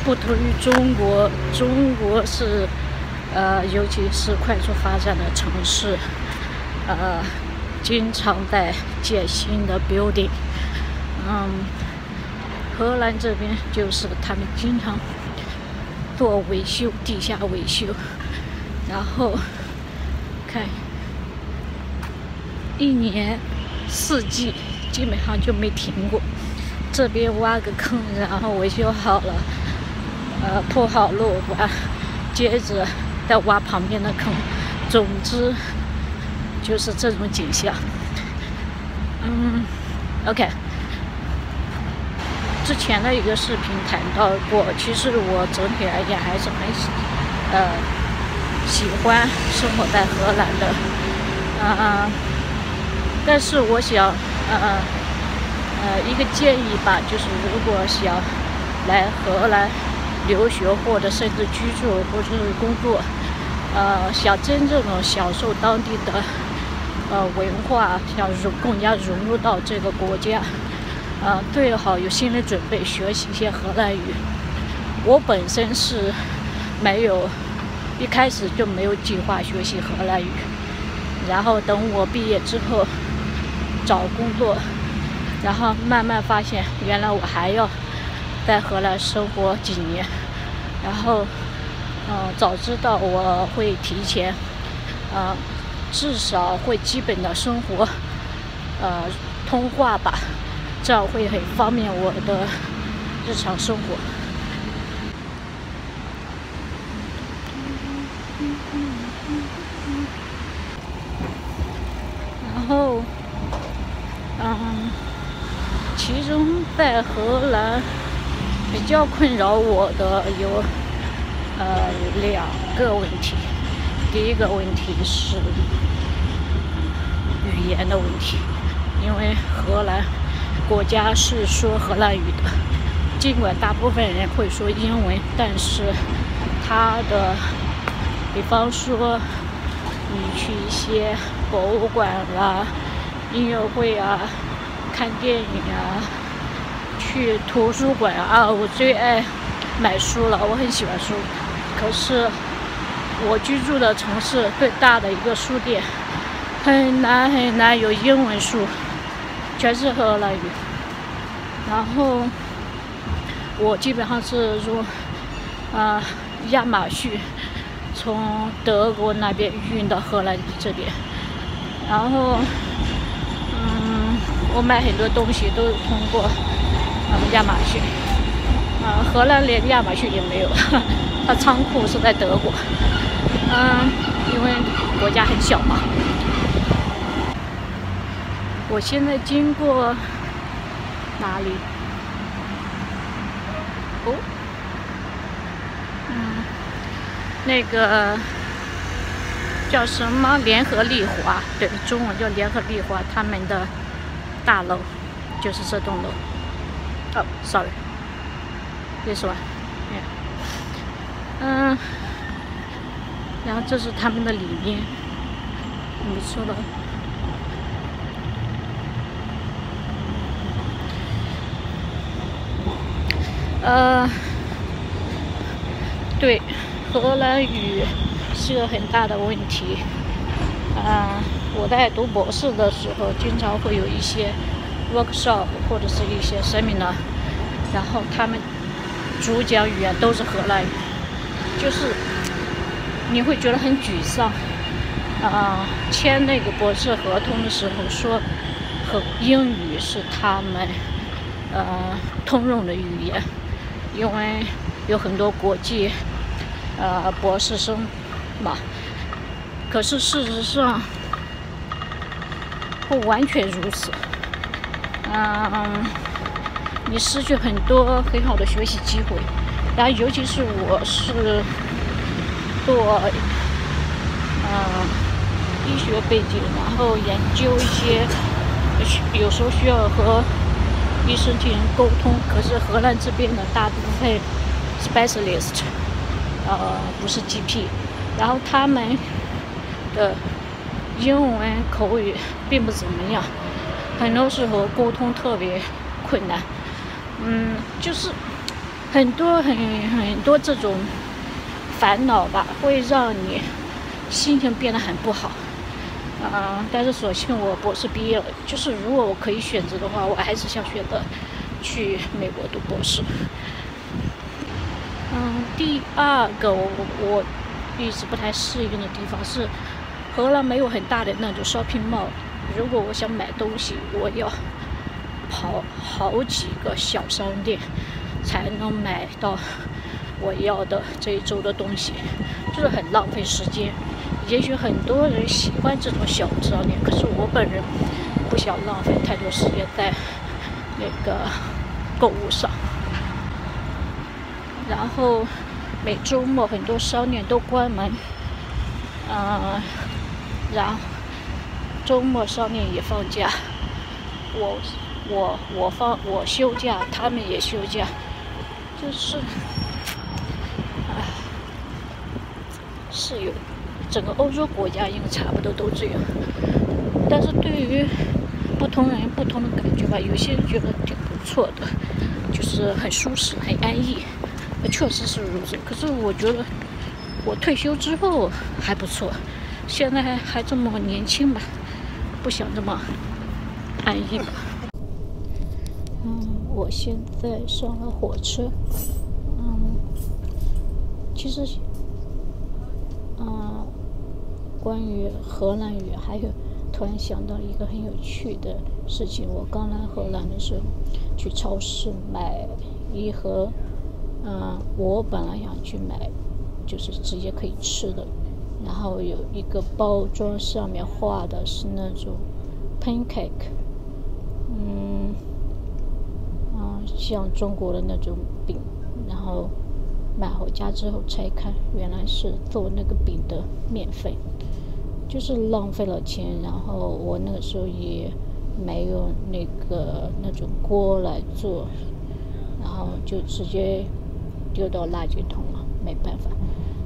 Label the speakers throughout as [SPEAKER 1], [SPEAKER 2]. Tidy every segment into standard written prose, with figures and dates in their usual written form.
[SPEAKER 1] 不同于中国，中国是尤其是快速发展的城市，经常在建新的 building。荷兰这边就是他们经常做维修，地下维修，然后看一年四季基本上就没停过。这边挖个坑，然后维修好了，铺好路，接着再挖旁边的坑。总之就是这种景象。OK。之前的一个视频谈到过，其实我整体来讲还是很喜欢生活在荷兰的，但是我想一个建议吧，就是如果想来荷兰留学或者甚至居住或者是工作，想真正的享受当地的文化，想更加融入到这个国家。最好有心理准备，学习一些荷兰语。我本身是一开始就没有计划学习荷兰语，然后等我毕业之后找工作，然后慢慢发现原来我还要在荷兰生活几年，然后早知道我会提前至少会基本的生活通话吧，这样会很方便我的日常生活。然后，其中在荷兰比较困扰我的有两个问题。第一个问题是语言的问题，因为荷兰国家是说荷兰语的，尽管大部分人会说英文，但是它的，比方说你去一些博物馆啦、音乐会啊、看电影啊、去图书馆啊，我最爱买书了，我很喜欢书。可是我居住的城市最大的一个书店很难有英文书，全是荷兰语。然后我基本上是用亚马逊从德国那边运到荷兰这边，然后我买很多东西都是通过亚马逊。荷兰连亚马逊也没有，它仓库是在德国。因为国家很小嘛。我现在经过哪里？那个叫什么联合利华，对，中文叫联合利华，他们的大楼就是这栋楼。sorry， this one， 然后这是他们的里面，没错了。对，荷兰语是个很大的问题。我在读博士的时候，经常会有一些 workshop 或者是一些 seminar， 然后他们主讲语言都是荷兰语，就是你会觉得很沮丧。签那个博士合同的时候说，英语是他们通用的语言，因为有很多国际博士生嘛。可是事实上不完全如此。你失去很多很好的学习机会，然后尤其是我是做医学背景，然后研究一些有时候需要和医生进行沟通，可是荷兰这边的大部分 specialist 不是 GP， 然后他们的英文口语并不怎么样，很多时候沟通特别困难。就是很多这种烦恼吧，会让你心情变得很不好。但是所幸我博士毕业了，就是如果我可以选择的话，我还是想选择去美国读博士。第二个我一直不太适应的地方是，荷兰没有很大的那种 shopping mall。如果我想买东西，我要跑好几个小商店才能买到我要的这一周的东西，就是很浪费时间。也许很多人喜欢这种小商店，可是我本人不想浪费太多时间在那个购物上。然后每周末很多商店都关门，然后周末商店也放假，我休假，他们也休假，就是是有整个欧洲国家应该差不多都这样。但是对于不同人不同的感觉吧，有些人觉得挺不错的，就是很舒适很安逸，确实是如此。可是我觉得我退休之后还不错，现在还这么年轻吧，不想这么安逸吧。我现在上了火车，其实关于荷兰语还有突然想到一个很有趣的事情。我刚来荷兰的时候，去超市买一盒，我本来想去买就是直接可以吃的，然后有一个包装上面画的是那种 pancake，像中国的那种饼，然后买回家之后拆开，原来是做那个饼的面粉，就是浪费了钱。然后我那个时候也没有那种锅来做，然后就直接丢到垃圾桶了，没办法。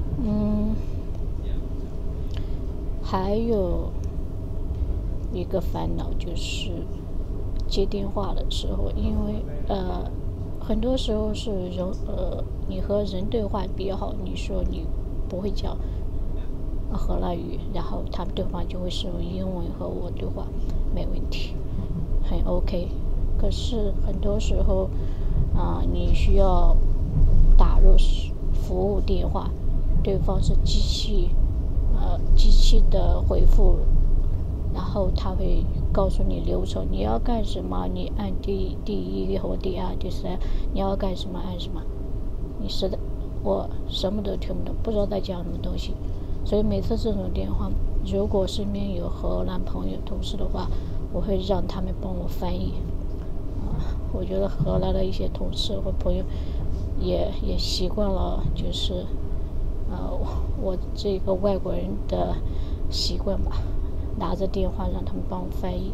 [SPEAKER 1] 还有一个烦恼就是接电话的时候，因为很多时候是你和人对话比较好，你说你不会讲荷兰语，然后他们对方就会使用英文和我对话，没问题，很 OK。可是很多时候你需要打入服务电话，对方是机器的回复，然后他会告诉你流程，你要干什么，你按第一或第二第三，你要干什么按什么。我什么都听不懂，不知道在讲什么东西。所以每次这种电话，如果身边有荷兰朋友同事的话，我会让他们帮我翻译。我觉得荷兰的一些同事或朋友也习惯了，就是我这个外国人的习惯吧，拿着电话让他们帮我翻译。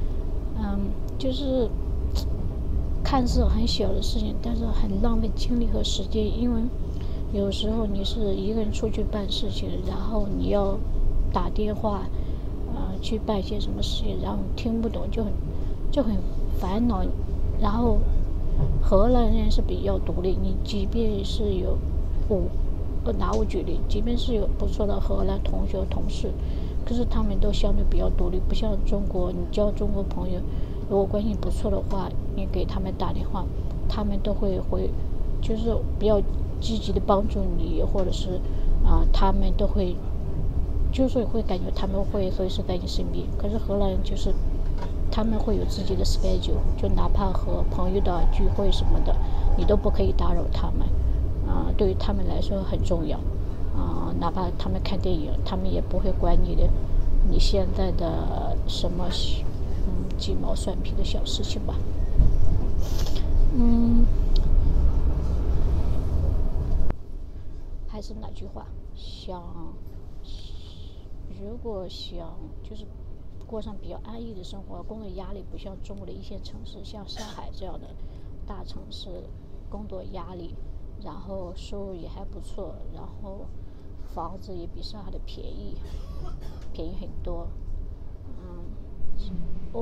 [SPEAKER 1] 就是看似很小的事情，但是很浪费精力和时间。因为有时候你是一个人出去办事情，然后你要打电话去办些什么事情，然后你听不懂，就很烦恼。然后荷兰人是比较独立，你即便是有拿我举例，即便是有不错的荷兰同学同事，可是他们都相对比较独立，不像中国，你交中国朋友，如果关系不错的话，你给他们打电话，他们都会就是比较积极的帮助你，或者是他们都会就是会感觉他们会随时在你身边。可是荷兰人就是他们会有自己的 schedule， 就哪怕和朋友的聚会什么的，你都不可以打扰他们。对于他们来说很重要。哪怕他们看电影，他们也不会管你现在的什么鸡毛蒜皮的小事情吧。还是那句话，如果想就是过上比较安逸的生活，工作压力不像中国的一线城市，像上海这样的大城市，工作压力，然后收入也还不错，然后房子也比上海的便宜很多。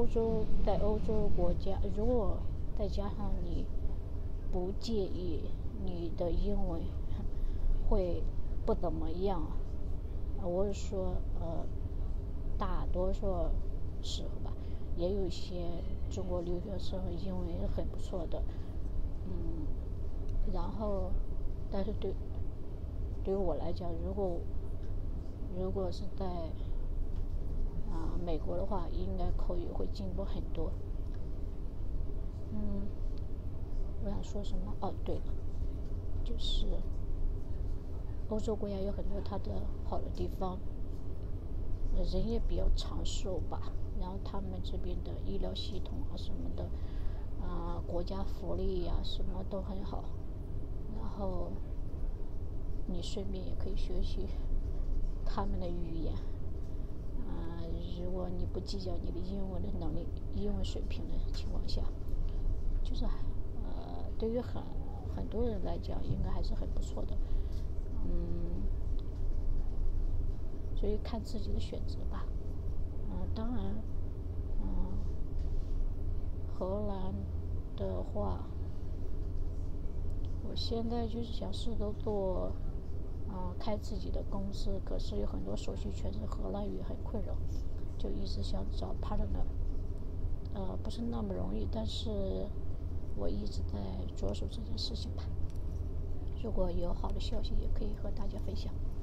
[SPEAKER 1] 在欧洲国家，如果再加上你不介意你的英文会不怎么样，我是说大多数时候吧，也有一些中国留学生英文是很不错的，然后但是对于我来讲，如果是在美国的话，应该口语会进步很多。我想说什么？对了，就是欧洲国家有很多它的好的地方，人也比较长寿吧，然后他们这边的医疗系统什么的，国家福利什么都很好，然后你顺便也可以学习他们的语言，如果你不计较你的英文的能力、英文水平的情况下，就是对于很多人来讲，应该还是很不错的，所以看自己的选择吧。当然，荷兰的话，我现在就是想试着做，开自己的公司，可是有很多手续全是荷兰语，很困扰，就一直想找 partner，不是那么容易，但是我一直在着手这件事情吧。如果有好的消息，也可以和大家分享。